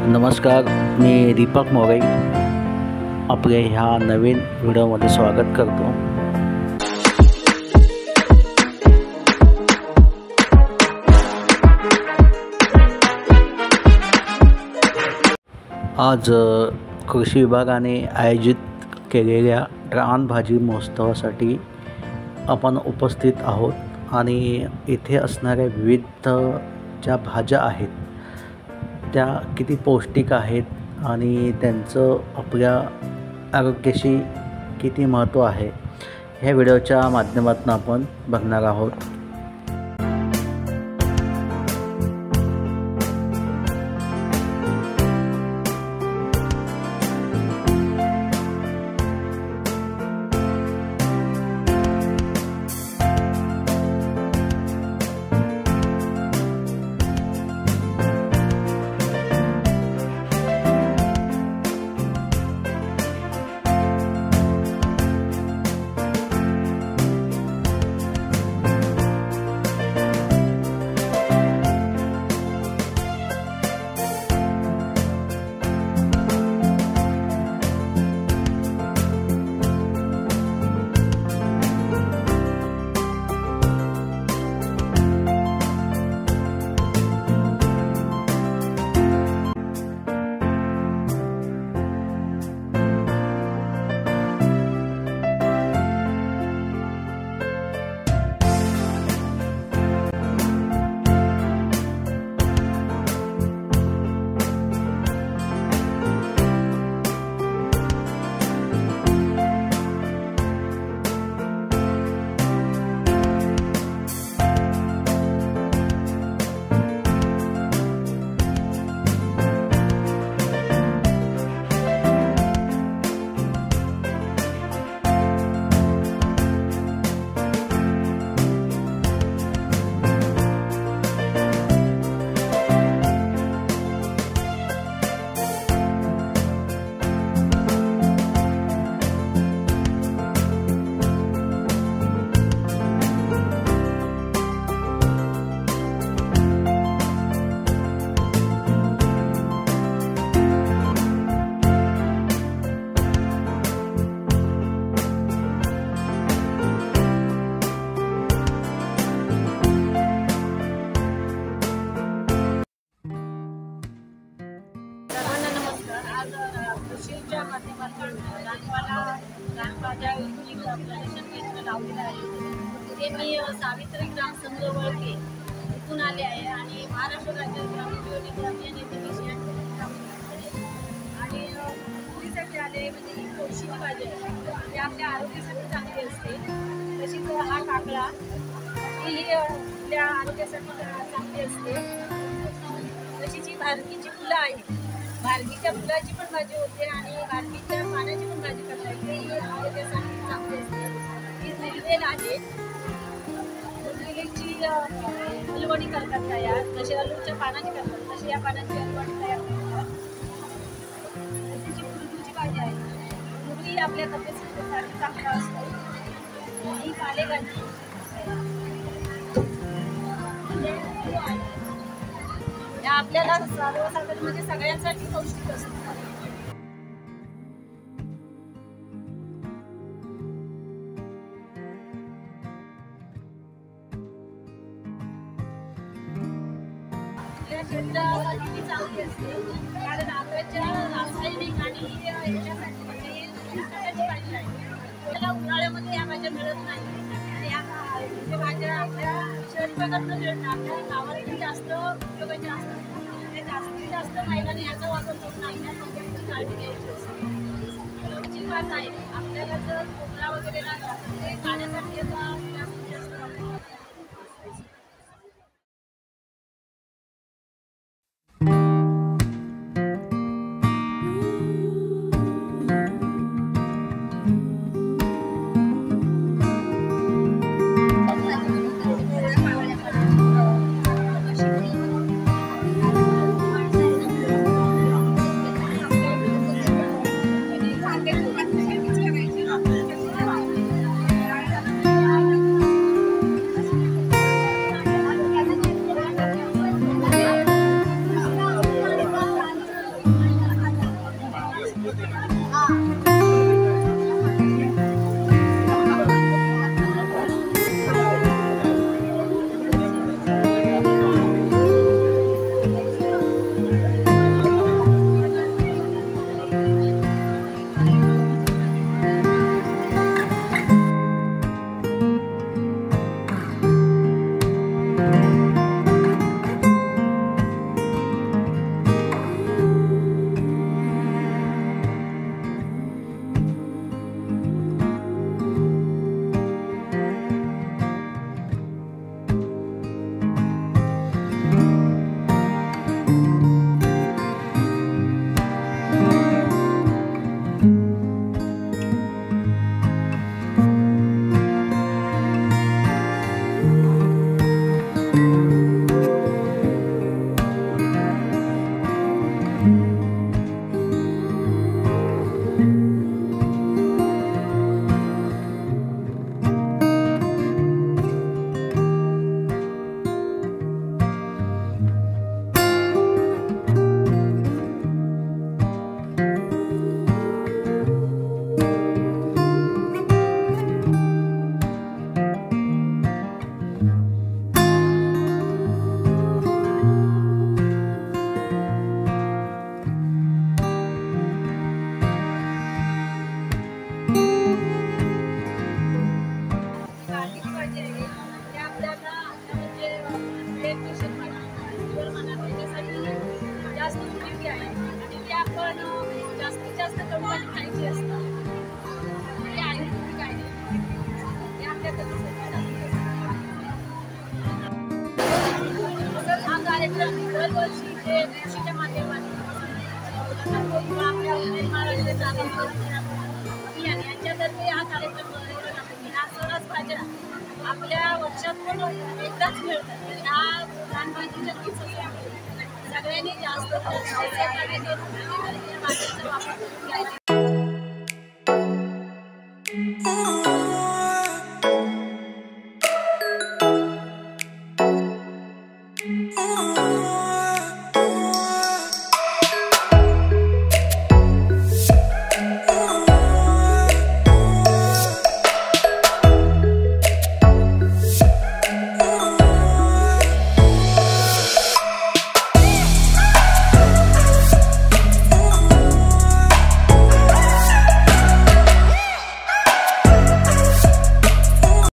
नमस्कार, मी दीपक मोरे आपले ह्या नवीन व्हिडिओमध्ये स्वागत करतो। आज कृषी विभागाने आयोजित केलेल्या रानभाजी महोत्सवासाठी आपण उपस्थित आहोत आणि इथे असणाऱ्या विविध ज्या भाज्या आहेत त्या किती पौष्टिक आहेत आणि त्यांचं आपल्या आरोग्याशी किती महत्त्व आहे ह्या व्हिडिओच्या माध्यमातून आपण बघणार आहोत। कृषीच्या माध्यमातून रानभाज्या लावलेलं आहे। ते मी सावित्री ग्रामसंघ वळके इथून आले आहे आणि महाराष्ट्र राज्य ग्रामीण अभियान येथे आणि मुलीसाठी आले म्हणजे ही कोळशीची भाजी आहे, आपल्या आरोग्यासाठी चांगली असते। तशीच हा काकडा ही आपल्या आरोग्यासाठी चांगली असते। तशी जी भारतीची फुलं आहे, भारतीच्या फुलाची पण भाजी होते आणि भारतीच्या पानाची पण भाजी करता येते। ही आरोग्यासाठी चांगली असते। ही निलवेल आहे, निलवेलीची हलवणी करतात तयार, जशी आलूच्या पानाची करतात तशी या पानाची हलवणी तयार करतात। त्याची कुरडूची भाजी आहे, कुरडी आपल्या तब्येतीसाठी चांगला असतो। ही पालेभाजी आपल्याला सर्वसाधारण म्हणजे सगळ्यांसाठी पौष्टिक असते। आपल्या शरीरासाठी ती चांगली असते, कारण आताच्या रासायनिक आणि ह्याच्यासाठी म्हणजे भाजी आहे, त्याला उन्हाळ्यामध्ये ह्या भाज्या मिळत नाही आणि ह्या भाज्या आपल्या शरीराकडनं मिळतात, आपल्या गावाकडे जास्त उपयोगाच्या असतात। जास्तीत जास्त महिलांनी याचा वापर करून आपल्या तब्येतीची काळजी घ्यायची असते। लोकची बात आहे, आपल्याला जर खोकला वगैरे लागला तर ते खाण्यासाठी याचा जास्तीत जास्त वापर कार्यक्रम दरवर्षी ते कृषीच्या माध्यमातून अभियान यांच्यातर्फे हा कार्यक्रम बनवला जातो की ह्या सरस भाज्या आपल्या वर्षातून एकदाच मिळतात. ह्या रानभाजीच्या किमतीमुळे सगळ्यांनी जास्त भाजीचा वापर